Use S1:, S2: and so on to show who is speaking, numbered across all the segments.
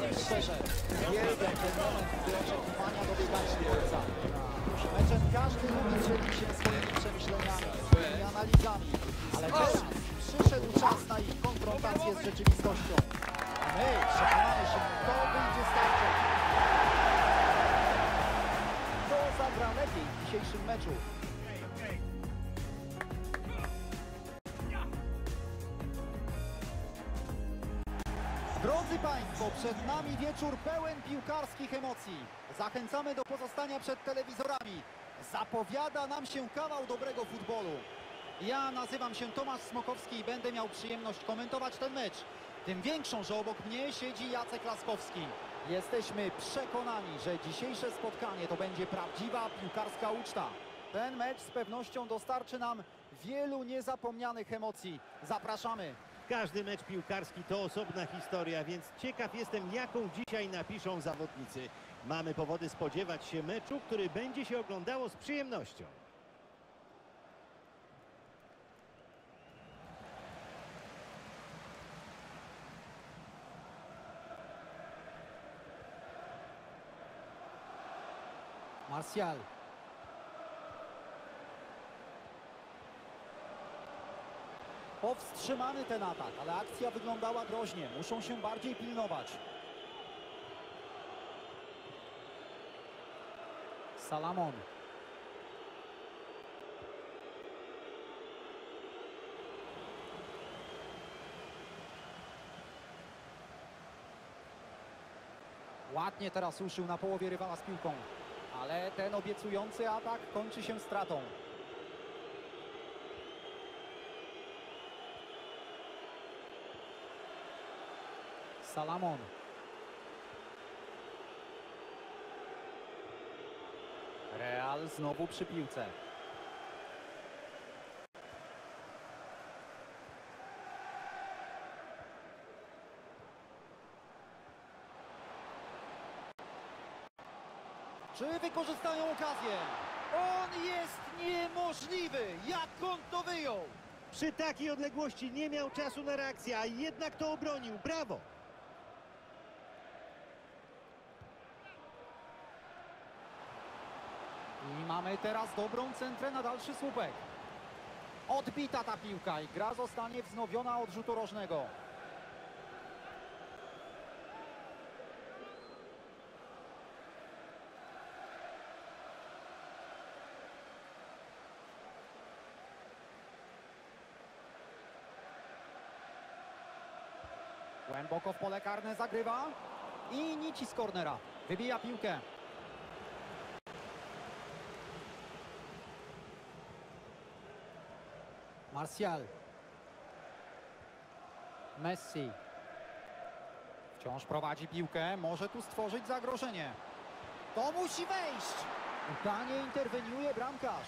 S1: powiem szczerze, uwielbiam ten moment, gdy oczekiwania dobiegają końca. Przed meczem każdy lubi dzielić się swoimi przemyśleniami, swoimi analizami, ale teraz przyszedł czas na ich konfrontację z rzeczywistością. A my przekonamy się, kto wyjdzie z tarczą. Kto zagra lepiej w dzisiejszym meczu? Drodzy Państwo, przed nami wieczór pełen piłkarskich emocji. Zachęcamy do pozostania przed telewizorami. Zapowiada nam się kawał dobrego futbolu. Ja nazywam się Tomasz Smokowski i będę miał przyjemność komentować ten mecz. Tym większą, że obok mnie siedzi Jacek Laskowski. Jesteśmy przekonani, że dzisiejsze spotkanie to będzie prawdziwa piłkarska uczta. Ten mecz z pewnością dostarczy nam wielu niezapomnianych emocji. Zapraszamy.
S2: Każdy mecz piłkarski to osobna historia, więc ciekaw jestem, jaką dzisiaj napiszą zawodnicy. Mamy powody spodziewać się meczu, który będzie się oglądało z przyjemnością.
S1: Martial. Powstrzymany ten atak, ale akcja wyglądała groźnie. Muszą się bardziej pilnować. Salamon. Ładnie teraz ruszył na połowie rywala z piłką. Ale ten obiecujący atak kończy się stratą. Salamon. Real znowu przy piłce. Czy wykorzystają okazję? On jest niemożliwy! Jak on to wyjął?
S2: Przy takiej odległości nie miał czasu na reakcję, a jednak to obronił. Brawo!
S1: I mamy teraz dobrą centrę na dalszy słupek. Odbita ta piłka i gra zostanie wznowiona od rzutu rożnego. Głęboko w pole karne zagrywa i nici z kornera. Wybija piłkę. Martial. Messi. Wciąż prowadzi piłkę. Może tu stworzyć zagrożenie. To musi wejść. Udanie interweniuje bramkarz.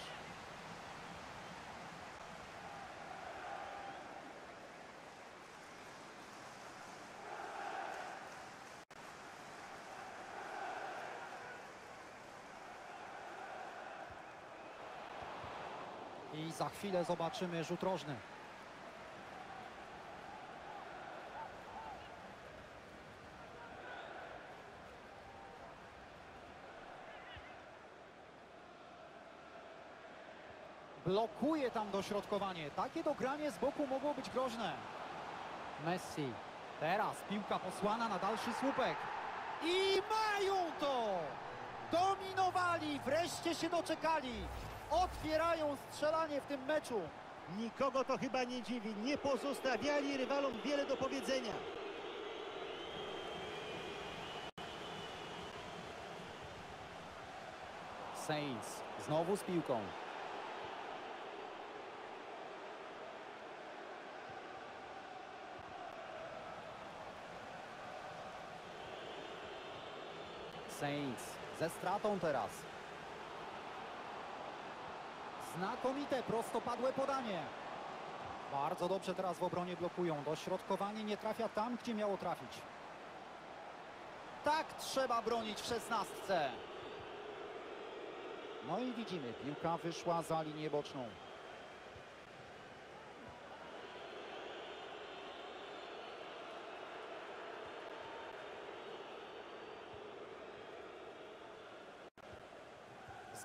S1: I za chwilę zobaczymy rzut rożny. Blokuje tam dośrodkowanie. Takie dogranie z boku mogło być groźne. Messi. Teraz piłka posłana na dalszy słupek. I mają to! Dominowali, wreszcie się doczekali. Otwierają strzelanie w tym meczu.
S2: Nikogo to chyba nie dziwi. Nie pozostawiali rywalom wiele do powiedzenia.
S1: Saints znowu z piłką. Saints ze stratą teraz. Znakomite, prostopadłe podanie. Bardzo dobrze teraz w obronie blokują. Dośrodkowanie nie trafia tam, gdzie miało trafić. Tak trzeba bronić w 16. No i widzimy, piłka wyszła za linię boczną.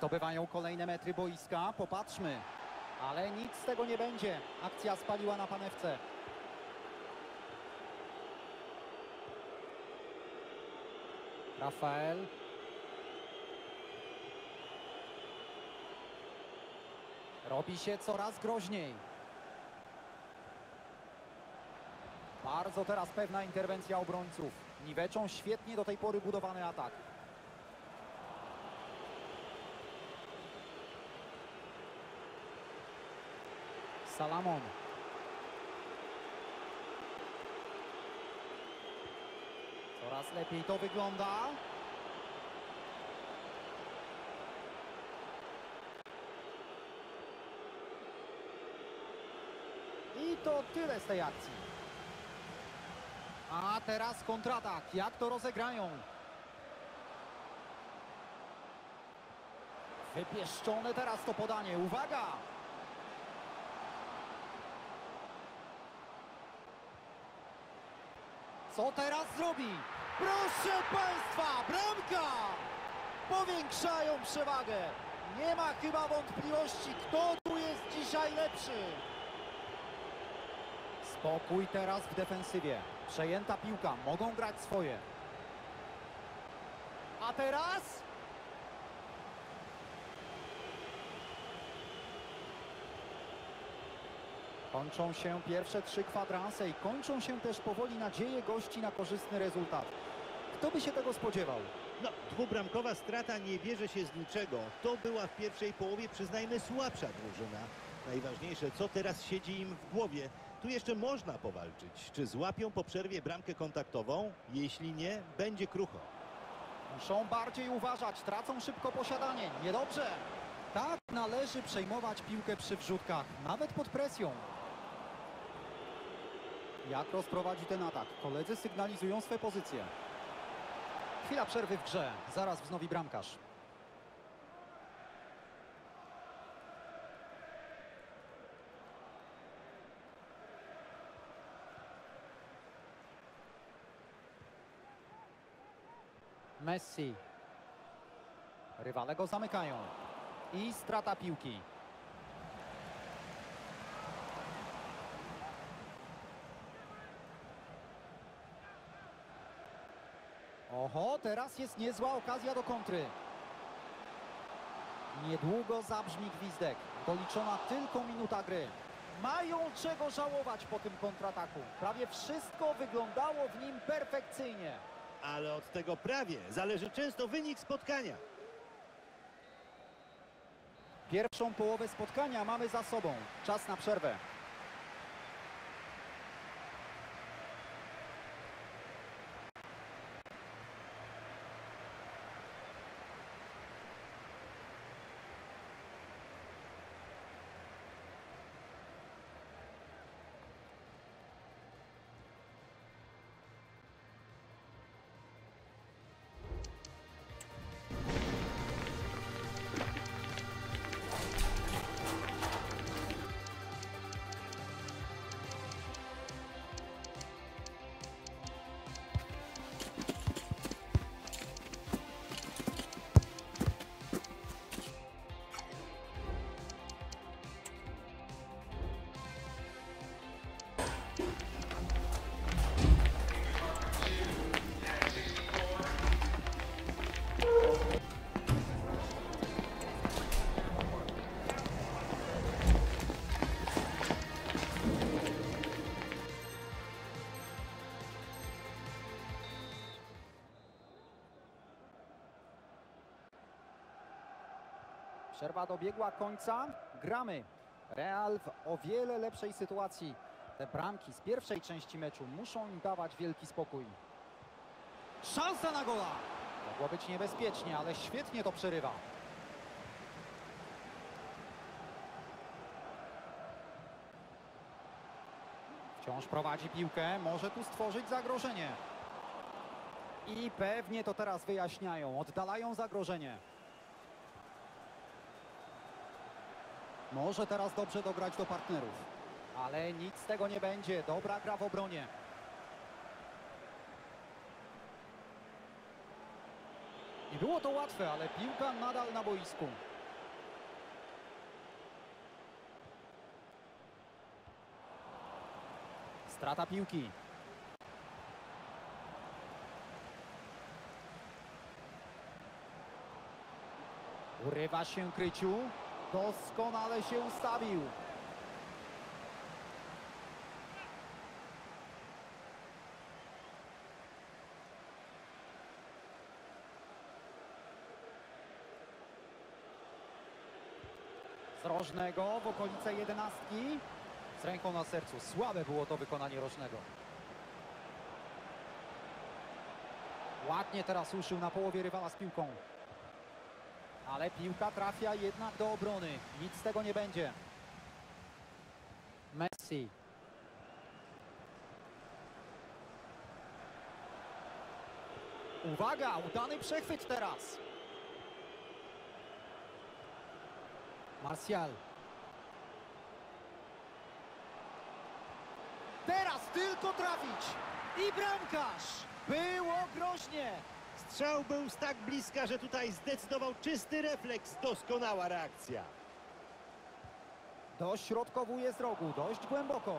S1: Zdobywają kolejne metry boiska, popatrzmy. Ale nic z tego nie będzie. Akcja spaliła na panewce. Rafael. Robi się coraz groźniej. Bardzo teraz pewna interwencja obrońców. Niweczą świetnie do tej pory budowany atak. Salamon. Coraz lepiej to wygląda. I to tyle z tej akcji. A teraz kontratak. Jak to rozegrają? Wypieszczone teraz to podanie. Uwaga! Co teraz zrobi? Proszę Państwa, bramka! Powiększają przewagę. Nie ma chyba wątpliwości, kto tu jest dzisiaj lepszy. Spokój teraz w defensywie. Przejęta piłka, mogą grać swoje. A teraz? Kończą się pierwsze 3 kwadranse i kończą się też powoli nadzieje gości na korzystny rezultat. Kto by się tego spodziewał?
S2: No, dwubramkowa strata nie bierze się z niczego. To była w pierwszej połowie, przyznajmy, słabsza drużyna. Najważniejsze, co teraz siedzi im w głowie. Tu jeszcze można powalczyć. Czy złapią po przerwie bramkę kontaktową? Jeśli nie, będzie krucho.
S1: Muszą bardziej uważać, tracą szybko posiadanie. Niedobrze. Tak należy przejmować piłkę przy wrzutkach, nawet pod presją. Jak rozprowadzi ten atak? Koledzy sygnalizują swe pozycje. Chwila przerwy w grze. Zaraz wznowi bramkarz. Messi. Rywale go zamykają. I strata piłki. Oho, teraz jest niezła okazja do kontry. Niedługo zabrzmi gwizdek. Doliczona tylko minuta gry. Mają czego żałować po tym kontrataku. Prawie wszystko wyglądało w nim perfekcyjnie.
S2: Ale od tego prawie zależy często wynik spotkania.
S1: Pierwszą połowę spotkania mamy za sobą. Czas na przerwę. Przerwa dobiegła końca. Gramy. Real w o wiele lepszej sytuacji. Te bramki z pierwszej części meczu muszą im dawać wielki spokój. Szansa na gola! Mogło być niebezpiecznie, ale świetnie to przerywa. Wciąż prowadzi piłkę. Może tu stworzyć zagrożenie. I pewnie to teraz wyjaśniają. Oddalają zagrożenie. Może teraz dobrze dograć do partnerów. Ale nic z tego nie będzie. Dobra gra w obronie. Nie było to łatwe, ale piłka nadal na boisku. Strata piłki. Urywa się Kryciu. Doskonale się ustawił. Z rożnego w okolice 11. Z ręką na sercu. Słabe było to wykonanie rożnego. Ładnie teraz uszył na połowie rywala z piłką. Ale piłka trafia jednak do obrony. Nic z tego nie będzie. Messi. Uwaga, udany przechwyt teraz. Martial. Teraz tylko trafić. I bramkarz. Było groźnie.
S2: Strzał był z tak bliska, że tutaj zdecydował czysty refleks. Doskonała reakcja.
S1: Dośrodkowuje z rogu, dość głęboko.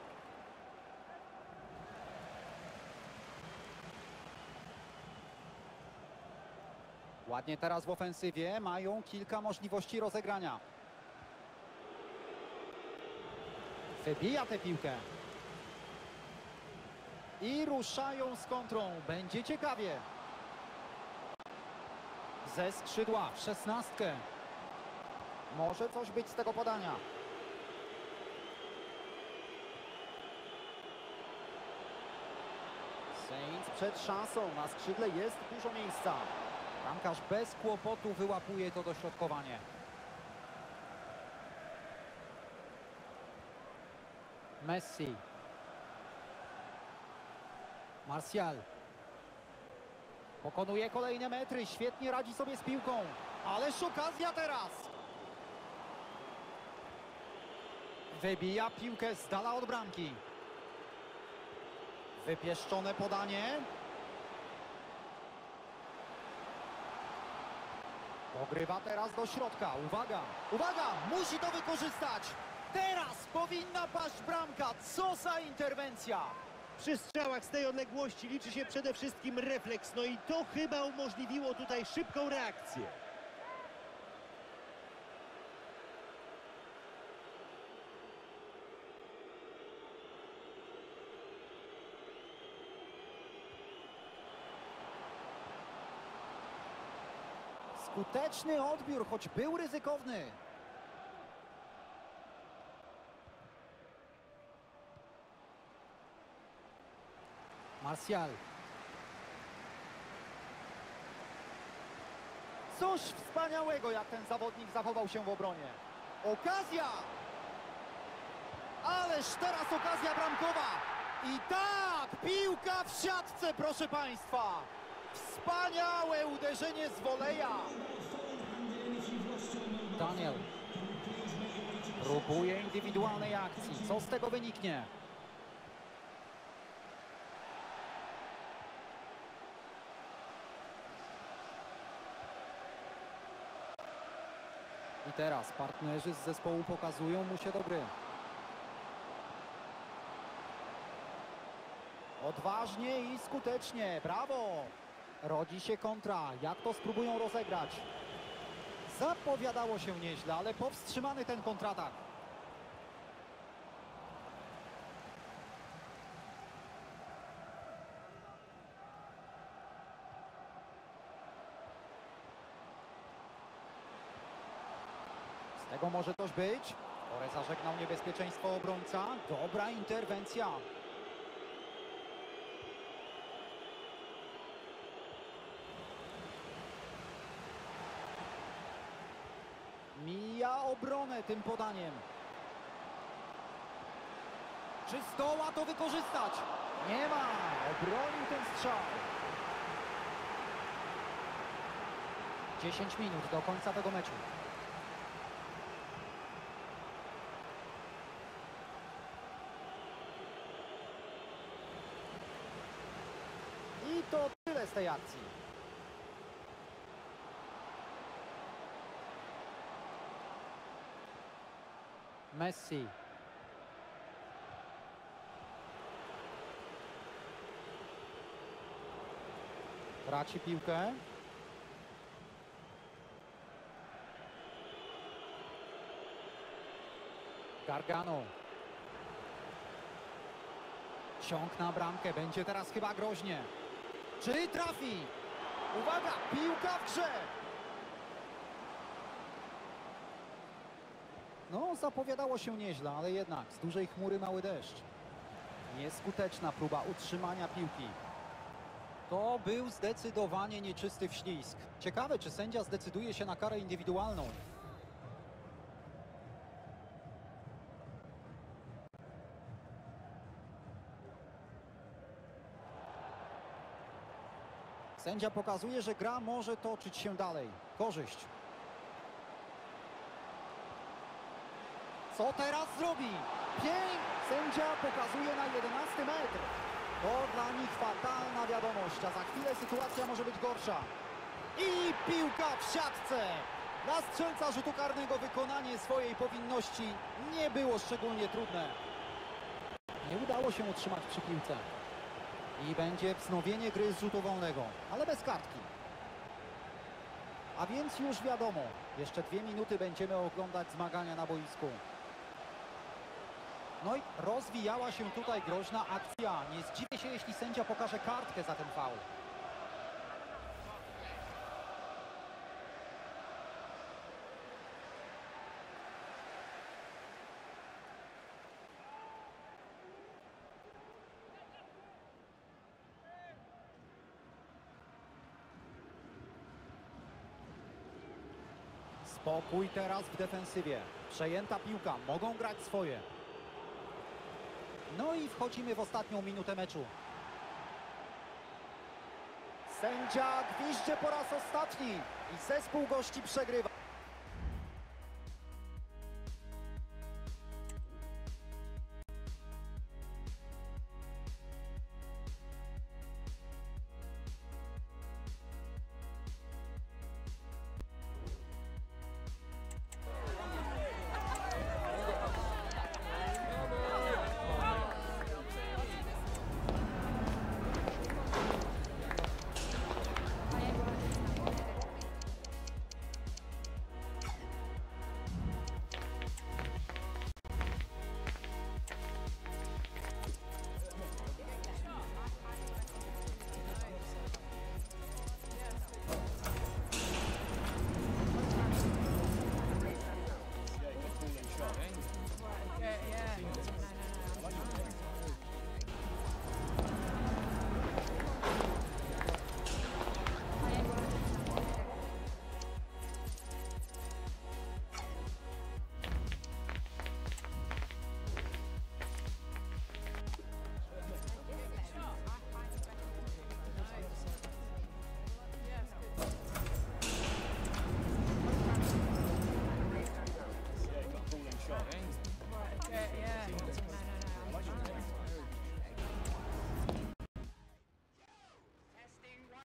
S1: Ładnie teraz w ofensywie, mają kilka możliwości rozegrania. Wybija tę piłkę. I ruszają z kontrą, będzie ciekawie. Ze skrzydła w 16. Może coś być z tego podania. Saints przed szansą, na skrzydle jest dużo miejsca. Bramkarz bez kłopotu wyłapuje to dośrodkowanie. Messi. Martial. Pokonuje kolejne metry, świetnie radzi sobie z piłką. Ależ okazja teraz. Wybija piłkę z dala od bramki. Wypieszczone podanie. Pogrywa teraz do środka. Uwaga, uwaga, musi to wykorzystać. Teraz powinna paść bramka. Co za interwencja.
S2: Przy strzałach z tej odległości liczy się przede wszystkim refleks. No i to chyba umożliwiło tutaj szybką reakcję.
S1: Skuteczny odbiór, choć był ryzykowny. Martial. Coś wspaniałego, jak ten zawodnik zachował się w obronie. Okazja! Ależ teraz okazja bramkowa. I tak, piłka w siatce, proszę Państwa. Wspaniałe uderzenie z woleja. Daniel. Próbuje indywidualnej akcji. Co z tego wyniknie? I teraz partnerzy z zespołu pokazują mu się do gry. Odważnie i skutecznie, brawo! Rodzi się kontra, jak to spróbują rozegrać? Zapowiadało się nieźle, ale powstrzymany ten kontratak. Z tego może coś być. Torre zażegnał niebezpieczeństwo obrońca. Dobra interwencja. Mija obronę tym podaniem. Czy zdoła to wykorzystać? Nie ma. Obronił ten strzał. 10 minut do końca tego meczu. I to tyle z tej akcji. Messi. Traci piłkę. Gargano. Ciąg na bramkę, będzie teraz chyba groźnie. Czy trafi? Uwaga, piłka w grze! No, zapowiadało się nieźle, ale jednak z dużej chmury mały deszcz. Nieskuteczna próba utrzymania piłki. To był zdecydowanie nieczysty wślizg. Ciekawe, czy sędzia zdecyduje się na karę indywidualną. Sędzia pokazuje, że gra może toczyć się dalej. Korzyść. Co teraz zrobi? Sędzia pokazuje na 11 metr. To dla nich fatalna wiadomość, a za chwilę sytuacja może być gorsza. I piłka w siatce. Dla strzelca rzutu karnego wykonanie swojej powinności nie było szczególnie trudne. Nie udało się utrzymać przy piłce. I będzie wznowienie gry z rzutu wolnego, ale bez kartki. A więc już wiadomo, jeszcze 2 minuty będziemy oglądać zmagania na boisku. No i rozwijała się tutaj groźna akcja. Nie zdziwię się, jeśli sędzia pokaże kartkę za ten faul. Spokój teraz w defensywie. Przejęta piłka, mogą grać swoje. No i wchodzimy w ostatnią minutę meczu. Sędzia gwizdże po raz ostatni i zespół gości przegrywa.